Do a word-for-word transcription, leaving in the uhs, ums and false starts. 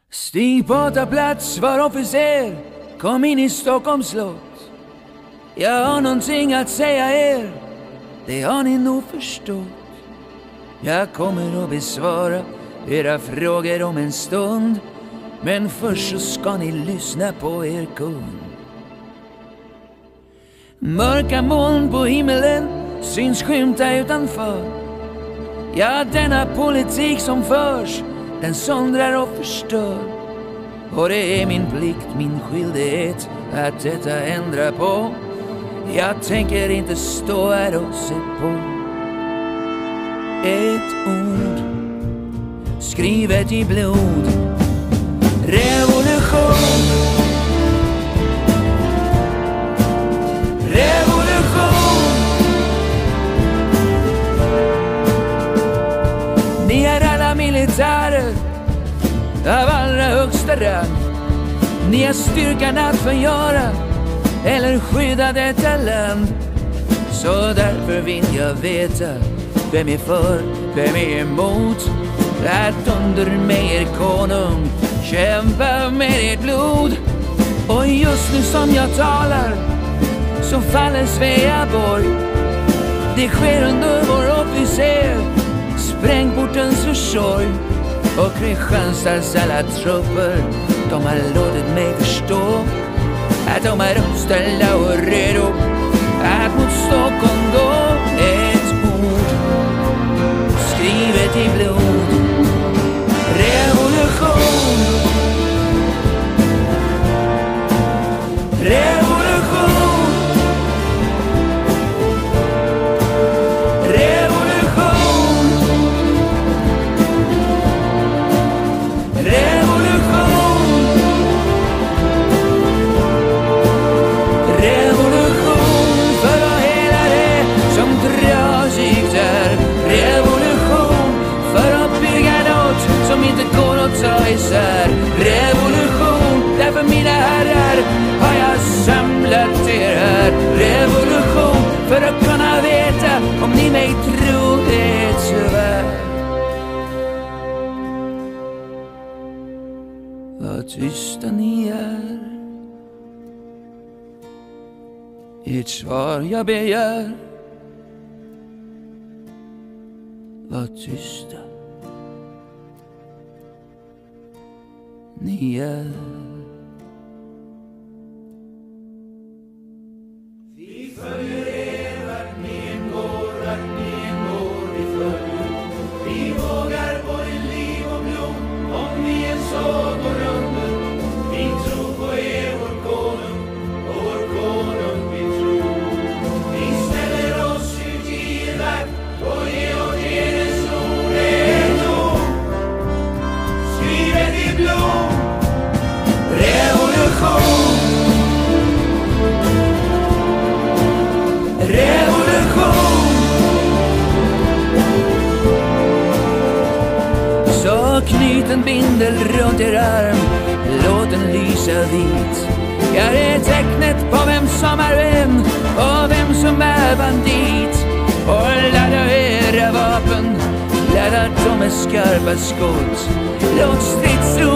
Stig på ta plats, var officer, kom in i Stockholms slott. Jag har någonting att säga er, det har ni nog förstått. Jag kommer att besvara era frågor om en stund, men först så ska ni lyssna på er kund. Mörka moln på himmelen syns skymta utanför. Ja, denna politik som förs, den söndrar och förstör. Och det är min plikt, min skyldighet att detta ändra på. Jag tänker inte stå här och se på. Ett ord skrivet i blod: revolution. Revolution. Ni är alla militärer av allra högsta rang. Ni har styrkan att förgöra eller skydda detta land. Så därför vill jag veta, vem är för, vem är emot att under mig er konung kämpa med ert blod. Och just nu som jag talar så faller Sveaborg. Det sker under vår officer, sprängportens försorg. Och Kristianstads alla trupper, de har låtit mig förstå att de är uppställda och redo att mot Stockholm gå. Ett ord skrivet i blod: revolution. Revolution. Revolution. Revolution. Revolution för hela det som trasigt är. Revolution för att bygga något som inte går att ta isär. Revolution, därför mina herrar har jag samlat er här. Revolution för att kunna veta om ni mig tror det tyvärr. Vad tysta ni är, ert svar jag begär. Vad tysta ni är. Vi följer er vart ni än går, vart ni än går, vi följer. Vi vågar både liv och blod, om vi än så går under. Vi tror på er, vår konung, och vår konung vi tror. Vi ställer oss ut i er vakt och ge åt eders ord ett ord skrivet i blod: revolution. Revolution. Så knyt en bindel runt er arm, låt den lysa vit. Gör det tecknet på vem som är vem och vem som är bandit. Och ladda era vapen, ladda dem med skarpa skott. Låt stridsro